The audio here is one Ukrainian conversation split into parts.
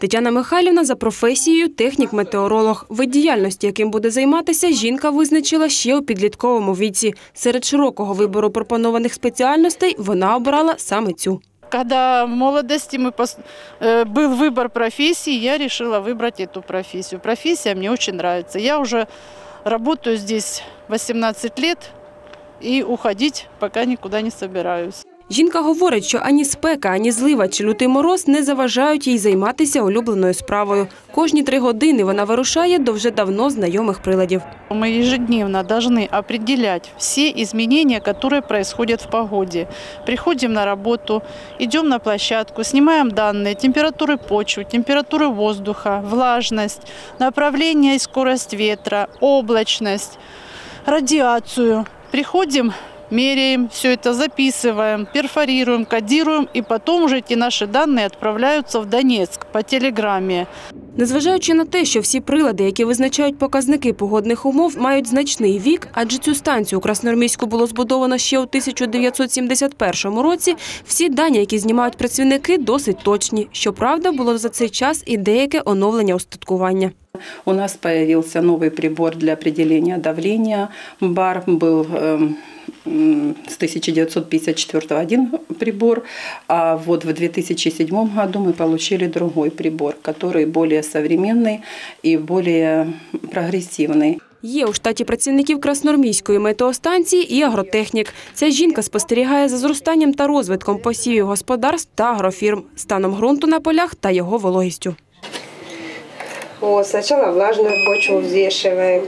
Тетяна Михайлівна за професією технік-метеоролог. Вид діяльності, яким буде займатися, жінка визначила ще у підлітковому віці. Серед широкого вибору пропонованих спеціальностей вона обрала саме цю. Когда в молодости был выбор профессии, я решила выбрать эту профессию. Профессия мне очень нравится. Я уже работаю здесь 18 лет и уходить пока никуда не собираюсь. Жінка говорить, що ані спека, ані злива чи лютий мороз не заважають їй займатися улюбленою справою. Кожні 3 години вона вирушає до вже давно знайомих приладів. Мы ежедневно должны определять все изменения, которые происходят в погоде. Приходим на работу, идем на площадку, снимаем данные, температуры почвы, температуры воздуха, влажность, направление и скорость ветра, облачность, радиацию. Приходим, меряем, все это записываем, перфорируем, кодируем, и потом уже эти наши данные отправляются в Донецк по телеграмме. Незважаючи на те, що всі прилади, які визначають показники погодних умов, мають значний вік, адже цю станцію у Красноармійську було збудовано ще у 1971 році, всі дані, які знімають працівники, досить точні. Щоправда, було за цей час і деяке оновлення устаткування. У нас появился новый прибор для определения давления. БАР был с 1954 один прибор, а вот в 2007 году мы получили другой прибор, который более современный и более прогрессивный. Є у штаті працівників Красноармійської метеостанції і агротехнік. Ця жінка спостерігає за зростанням та розвитком посівів господарств та агрофірм, станом ґрунту на полях та його вологістю. Вот, сначала влажную почву взвешиваем.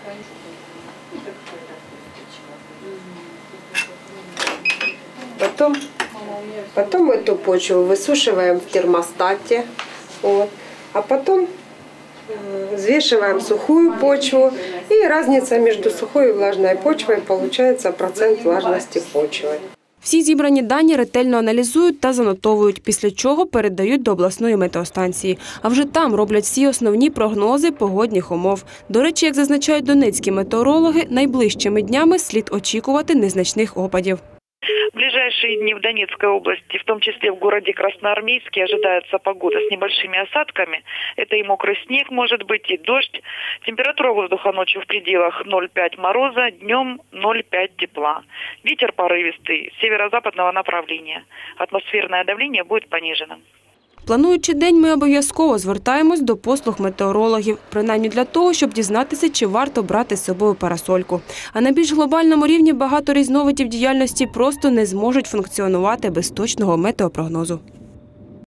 Потом эту почву высушиваем в термостате. Вот, а потом взвешиваем сухую почву. И разница между сухой и влажной почвой получается процент влажности почвы. Всі зібрані дані ретельно аналізують та занотовують, після чого передають до обласної метеостанції. А вже там роблять всі основні прогнози погодних умов. До речі, як зазначають донецькі метеорологи, найближчими днями слід очікувати незначних опадів. В ближайшие дни в Донецкой области, в том числе в городе Красноармейске, ожидается погода с небольшими осадками. Это и мокрый снег может быть, и дождь. Температура воздуха ночью в пределах 0,5 мороза, днем 0,5 тепла. Ветер порывистый, северо-западного направления. Атмосферное давление будет понижено. Плануючи день, ми обов'язково звертаємось до послуг метеорологів, принаймні для того, щоб дізнатися, чи варто брати з собою парасольку. А на більш глобальному рівні багато різновидів діяльності просто не зможуть функціонувати без точного метеопрогнозу.